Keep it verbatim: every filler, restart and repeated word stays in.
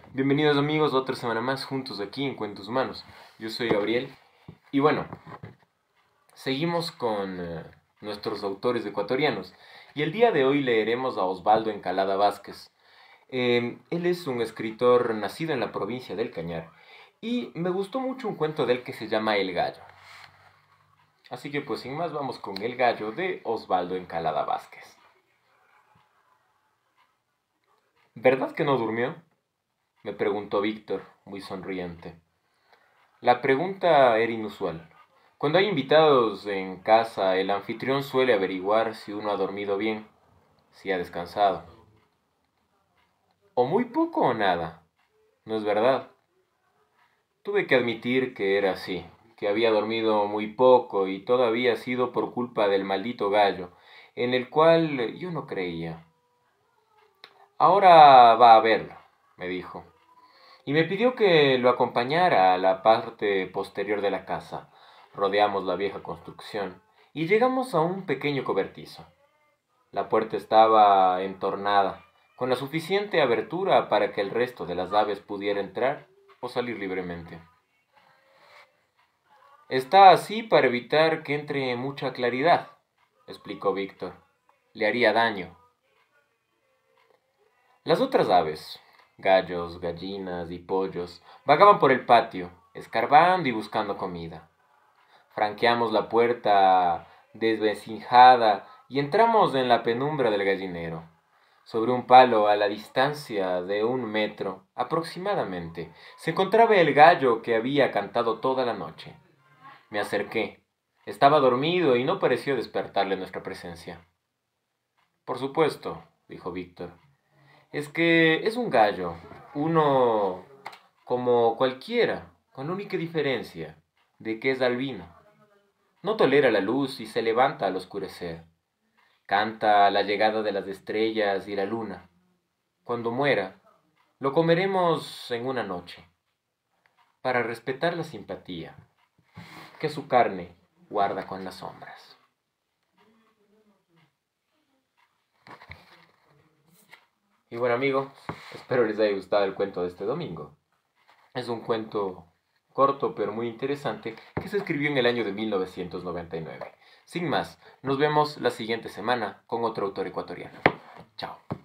Bienvenidos amigos, otra semana más juntos aquí en Cuentos Humanos. Yo soy Gabriel y bueno, seguimos con eh, nuestros autores ecuatorianos y el día de hoy leeremos a Osvaldo Encalada Vázquez. Eh, él es un escritor nacido en la provincia del Cañar y me gustó mucho un cuento de él que se llama El Gallo. Así que pues sin más vamos con El Gallo de Osvaldo Encalada Vázquez. ¿Verdad que no durmió?, me preguntó Víctor, muy sonriente. La pregunta era inusual. Cuando hay invitados en casa, el anfitrión suele averiguar si uno ha dormido bien, si ha descansado. O muy poco o nada. ¿No es verdad? Tuve que admitir que era así, que había dormido muy poco y todo había sido por culpa del maldito gallo, en el cual yo no creía. Ahora va a verlo, me dijo, y me pidió que lo acompañara a la parte posterior de la casa. Rodeamos la vieja construcción y llegamos a un pequeño cobertizo. La puerta estaba entornada, con la suficiente abertura para que el resto de las aves pudiera entrar o salir libremente. Está así para evitar que entre mucha claridad, explicó Víctor. Le haría daño. Las otras aves, gallos, gallinas y pollos, vagaban por el patio, escarbando y buscando comida. Franqueamos la puerta desvencijada y entramos en la penumbra del gallinero. Sobre un palo, a la distancia de un metro aproximadamente, se encontraba el gallo que había cantado toda la noche. Me acerqué. Estaba dormido y no pareció despertarle nuestra presencia. Por supuesto, dijo Víctor. Es que es un gallo, uno como cualquiera, con la única diferencia de que es albino. No tolera la luz y se levanta al oscurecer. Canta a la llegada de las estrellas y la luna. Cuando muera, lo comeremos en una noche, para respetar la simpatía que su carne guarda con las sombras. Y bueno amigos, espero les haya gustado el cuento de este domingo. Es un cuento corto pero muy interesante que se escribió en el año de mil novecientos noventa y nueve. Sin más, nos vemos la siguiente semana con otro autor ecuatoriano. Chao.